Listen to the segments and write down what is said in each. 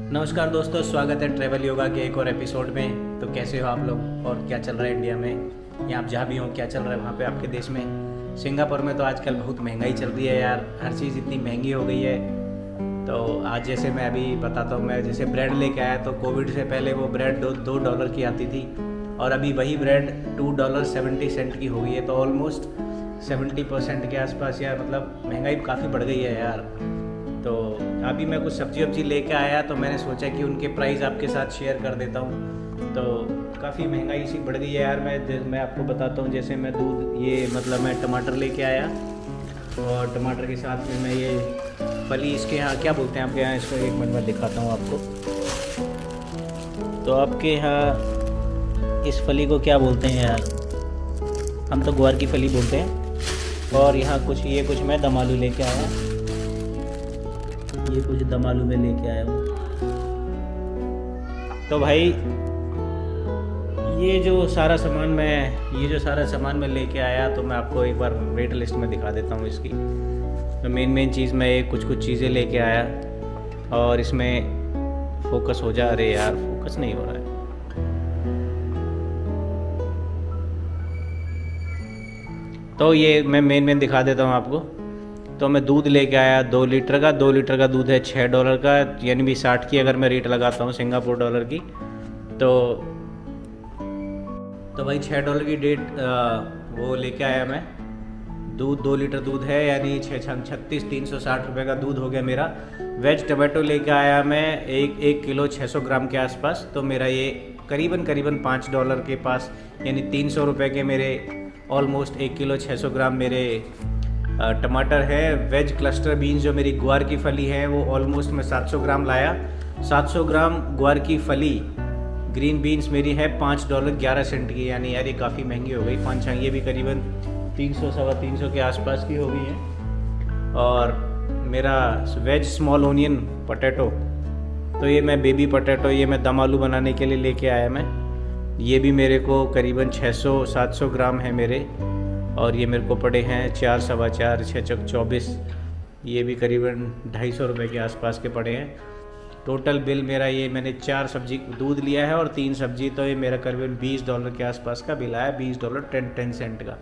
नमस्कार दोस्तों, स्वागत है ट्रैवल योगा के एक और एपिसोड में। तो कैसे हो आप लोग और क्या चल रहा है इंडिया में, या आप जहाँ भी हो क्या चल रहा है वहाँ पे आपके देश में। सिंगापुर में तो आजकल बहुत महंगाई चल रही है यार, हर चीज़ इतनी महंगी हो गई है। तो आज जैसे मैं अभी बताता हूँ, मैं जैसे ब्रेड लेके आया तो कोविड से पहले वो ब्रेड $2 की आती थी और अभी वही ब्रेड $2.70 की हो गई है। तो ऑलमोस्ट 70% के आसपास यार, मतलब महंगाई काफ़ी बढ़ गई है यार। तो अभी मैं कुछ सब्जी वब्जी लेके आया तो मैंने सोचा कि उनके प्राइस आपके साथ शेयर कर देता हूँ। तो काफ़ी महंगाई सी बढ़ गई है यार। मैं आपको बताता हूँ, जैसे मैं दूध मैं टमाटर लेके आया और टमाटर के साथ में मैं ये फली, इसके यहाँ क्या बोलते हैं आपके यहाँ, इसको एक मिनट में दिखाता हूँ आपको। तो आपके यहाँ इस फली को क्या बोलते हैं यार, हम तो ग्वार की फली बोलते हैं। और यहाँ कुछ मैं दम आलू लेके आया, ये कुछ दम आलू में लेके आया हूँ। तो भाई ये जो सारा सामान मैं लेके आया, तो मैं आपको एक बार रेट लिस्ट में दिखा देता हूँ इसकी। तो मेन चीज़ मैं कुछ चीज़ें लेके आया और इसमें फोकस हो जा रहे यार, फोकस नहीं हो रहा है। तो ये मैं मेन दिखा देता हूँ आपको। तो मैं दूध लेके आया 2 लीटर का दूध है $6 का, यानी भी 60 की अगर मैं रेट लगाता हूँ सिंगापुर डॉलर की। तो भाई $6 की वो लेके आया मैं दूध। 2 लीटर दूध है, यानी 360 रुपये का दूध हो गया मेरा। वेज टमाटो लेके आया मैं 1 किलो 600 ग्राम के आसपास। तो मेरा ये करीबन $5 के पास, यानी 300 रुपये के मेरे ऑलमोस्ट 1 किलो 600 ग्राम मेरे टमाटर है। वेज क्लस्टर बीन्स जो मेरी ग्वार की फली है वो ऑलमोस्ट मैं 700 ग्राम लाया। 700 ग्राम ग्वार की फली ग्रीन बीन्स मेरी है $5.11 की, यानी यार ये काफ़ी महंगी हो गई। 5 ये भी करीबन 300-325 के आसपास की हो गई है। और मेरा वेज स्मॉल ओनियन पोटैटो, तो ये मैं बेबी पोटैटो, ये मैं दम आलू बनाने के लिए लेके आया मैं। ये भी मेरे को करीबन 600-700 ग्राम है मेरे, और ये मेरे को पड़े हैं 4 सवा 4 6 चक 24, ये भी करीबन 250 रुपये के आसपास के पड़े हैं। टोटल बिल मेरा, ये मैंने 4 सब्जी दूध लिया है और 3 सब्जी, तो ये मेरा करीबन $20 के आसपास का बिल आया। $20.10 का,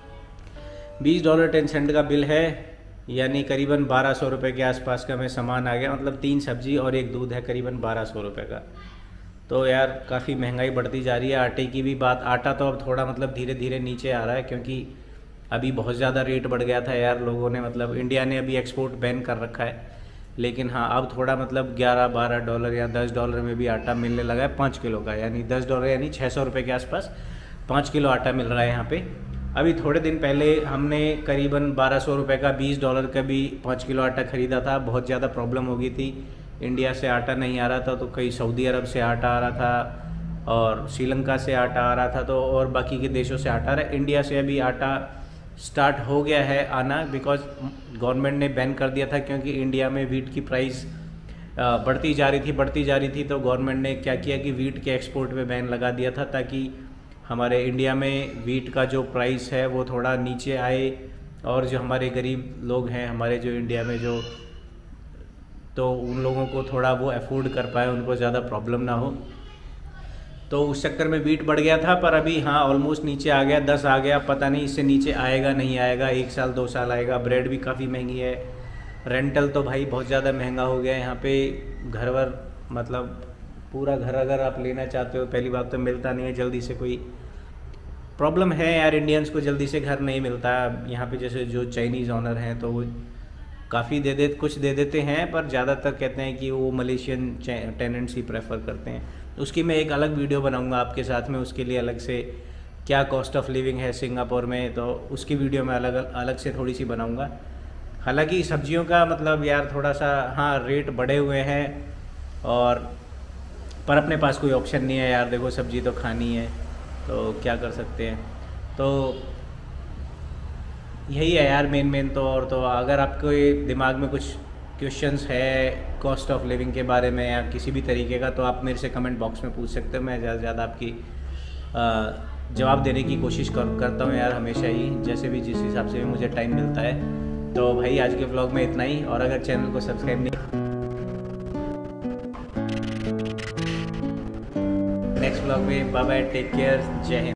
$20.10 का बिल है, यानी करीबन 1200 रुपये के आसपास का मैं सामान आ गया। मतलब 3 सब्जी और 1 दूध है, करीबन 1200 रुपये का। तो यार काफ़ी महंगाई बढ़ती जा रही है। आटे की भी बात, आटा तो अब थोड़ा मतलब धीरे धीरे नीचे आ रहा है, क्योंकि अभी बहुत ज़्यादा रेट बढ़ गया था यार। लोगों ने, मतलब इंडिया ने अभी एक्सपोर्ट बैन कर रखा है, लेकिन हाँ अब थोड़ा मतलब $11-12 या $10 में भी आटा मिलने लगा है 5 किलो का, यानी $10 यानी 600 रुपये के आसपास 5 किलो आटा मिल रहा है यहाँ पे। अभी थोड़े दिन पहले हमने करीबन 1200 रुपये का $20 का भी 5 किलो आटा ख़रीदा था। बहुत ज़्यादा प्रॉब्लम हो गई थी, इंडिया से आटा नहीं आ रहा था, तो कहीं सऊदी अरब से आटा आ रहा था और श्रीलंका से आटा आ रहा था, तो और बाकी के देशों से आटा आ रहा है। इंडिया से अभी आटा स्टार्ट हो गया है आना, बिकॉज गवर्नमेंट ने बैन कर दिया था, क्योंकि इंडिया में वीट की प्राइस बढ़ती जा रही थी। तो गवर्नमेंट ने क्या किया कि वीट के एक्सपोर्ट पे बैन लगा दिया था, ताकि हमारे इंडिया में वीट का जो प्राइस है वो थोड़ा नीचे आए, और जो हमारे गरीब लोग हैं हमारे जो इंडिया में जो, तो उन लोगों को थोड़ा वो अफोर्ड कर पाए, उनको ज़्यादा प्रॉब्लम ना हो। तो उस चक्कर में वीट बढ़ गया था, पर अभी हाँ ऑलमोस्ट नीचे आ गया, 10 आ गया। पता नहीं इससे नीचे आएगा नहीं आएगा, 1 साल 2 साल आएगा। ब्रेड भी काफ़ी महंगी है। रेंटल तो भाई बहुत ज़्यादा महंगा हो गया है यहाँ पे। घर वर, मतलब पूरा घर अगर आप लेना चाहते हो, पहली बात तो मिलता नहीं है जल्दी से, कोई प्रॉब्लम है यार। इंडियंस को जल्दी से घर नहीं मिलता यहाँ पे। जैसे जो चाइनीज़ ऑनर हैं तो वो काफ़ी कुछ दे देते हैं, पर ज़्यादातर कहते हैं कि वो मलेशियन टेनेंट्स ही प्रेफर करते हैं। उसकी मैं एक अलग वीडियो बनाऊंगा आपके साथ में, उसके लिए अलग से क्या कॉस्ट ऑफ लिविंग है सिंगापुर में, तो उसकी वीडियो मैं अलग से थोड़ी सी बनाऊंगा। हालांकि सब्जियों का मतलब यार थोड़ा सा हाँ रेट बढ़े हुए हैं, और पर अपने पास कोई ऑप्शन नहीं है यार। देखो सब्जी तो खानी है, तो क्या कर सकते हैं। तो यही है यार मेन तो। और तो अगर आपके दिमाग में कुछ क्वेश्चंस है कॉस्ट ऑफ लिविंग के बारे में या किसी भी तरीके का, तो आप मेरे से कमेंट बॉक्स में पूछ सकते हो। मैं ज़्यादा से ज़्यादा आपकी जवाब देने की कोशिश करता हूँ यार, हमेशा ही, जैसे भी जिस हिसाब से भी मुझे टाइम मिलता है। तो भाई आज के व्लॉग में इतना ही, और अगर चैनल को सब्सक्राइब नहीं नेक्स्ट ब्लॉग में। बाय बाय, टेक केयर, जय हिंद।